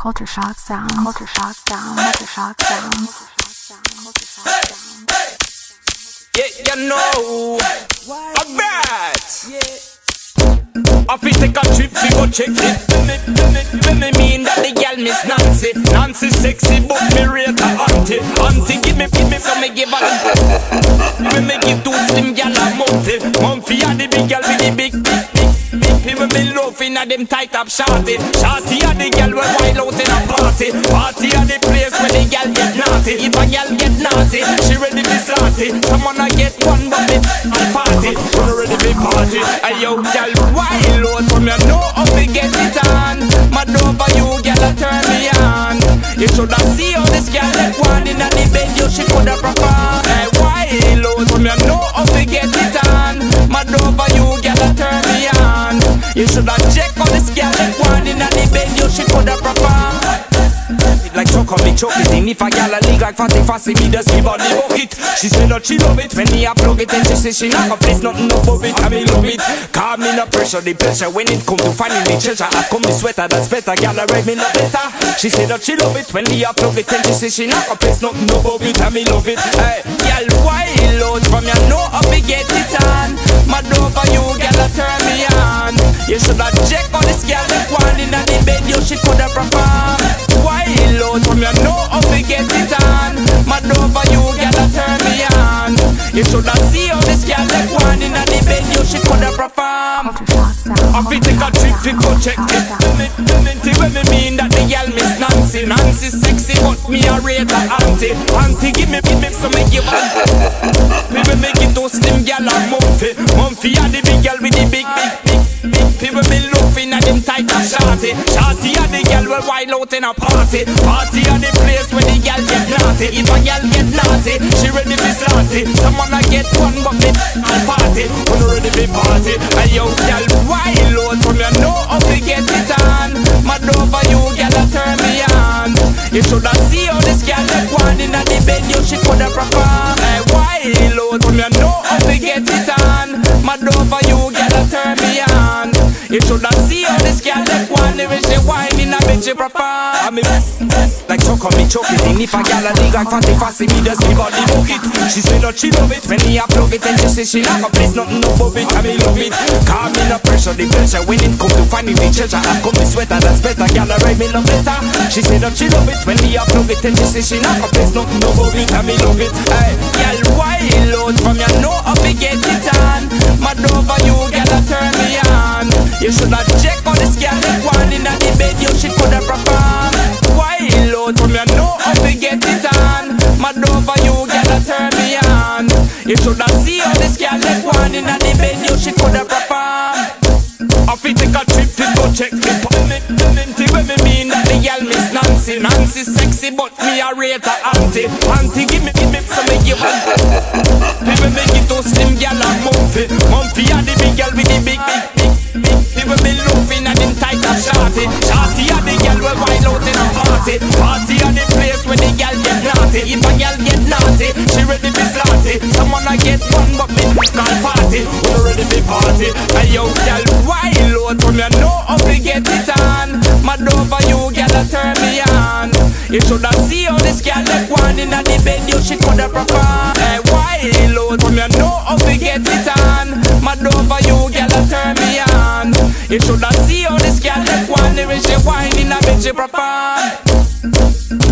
Culture shock sound, culture shock sound, culture shock sound, culture shock sound. Yeah, you know, alright. I feel take a trip to go check it. When me mean that the girl miss Nancy. Nancy sexy but me rate her auntie. Auntie give me so me give her. When me give two slim girl a Mumphy. Mumphy a the big girl with the big. People be loving at them tight up shorty. Shorty a the girl we wild out in a party. Party a the place where the girl get naughty. If a girl get naughty, she ready to slaughter. Someone a get one but it and party. She ready to party. Hey yo girl wild out from you know how we get it on. Mad over you girl a turn me on. You shoulda see how this girl that one in the bed you she coulda perform. Hey wild out from you know how we get it on. Mad over you girl a turn me on. You shoulda check on this girl that one in the bed you she coulda perform. Like choke on me, choke it in. If a gal a league like Fatty Fassi, me just give her the bucket. She say that she love it when me a plug it. And she say she not gonna place nothing above it. I me love it. Call me no pressure, the pressure when it come to finding the treasure. I come me sweater, that's better. Gal a ride me no better. She say that she love it when me a plug it. And she say she not gonna place nothing above it. I me love it. Hey, gal wild out from you know how we get it on. Mad over you, gal a turn me on. You shoulda check on this gal that one in the bed you she coulda perform. Wild out from you know how we get it on. Mad over you, girl a turn me on. You shoulda see how this girl that one in the bed you she coulda perform. I feel take a trip to go check it. When me mean that the girl miss Nancy. Nancy sexy but me a rate her auntie. Auntie give me so me give her. People make it to slim girl and Mumphy. Mumphy a the big girl with the big. People be loving at them tight and shorty. Shorty a the girl will wild out in a party. Party a the place where the girl get naughty. If a girl get naughty, she ready for slaughter. Someone a get one but me and party. When you ready for party, and yo girl wild out from you know how we get it on. Mad over you, girl a turn me on. You shoulda see how this girl that one in the bed you she coulda perform. Hey, wild out from you know how we get it on. Mad over you, girl a turn me on. You shoulda see how this girl that one when she whine in a bed she perform. I mean, like choke on me, choke it in. If a girl a league like Fatty Fassi, me just give her the bucket. She say that she love it when me a plug it. And she say she not gonna place nothing above it. I me love it. Call me no pressure, the pressure when it come to finding the treasure. I come me sweater, that's better. Girl a ride me love better. She say that she love it when me a plug it. And she say she not gonna place nothing above it. I me love it. Hey, girl wild out from you know how we get it on. Mad over you, girl a turn me on. You shoulda check on this girl that one in the bed you she coulda perform. Wild out from you know how we get it on. Mad over you, girl a turn me on. You shoulda see how this girl that one in the bed you she coulda perform. I feel take a trip to go check the when me mean that the girl miss Nancy. Nancy sexy but me a rate her auntie. Auntie give me so me give her. People make it to slim girl and Mumphy. Mumphy a the big girl with the big. People be loving at them tight and shorty. Shorty a the girl we wild out in a party. Party a the place where the girl get naughty. If a girl get naughty, she ready to slaughter. Someone a get one but me call party. We ready to party. And yo girl wild out from you know how we get it on. Mad over you, girl a turn me on. You shoulda see how this girl that one in the bed you she coulda perform. Hey wild out from you know how we get it on. Mad over you, girl a turn me on. You shoulda see how this girl that one when she whine in a bed she perform.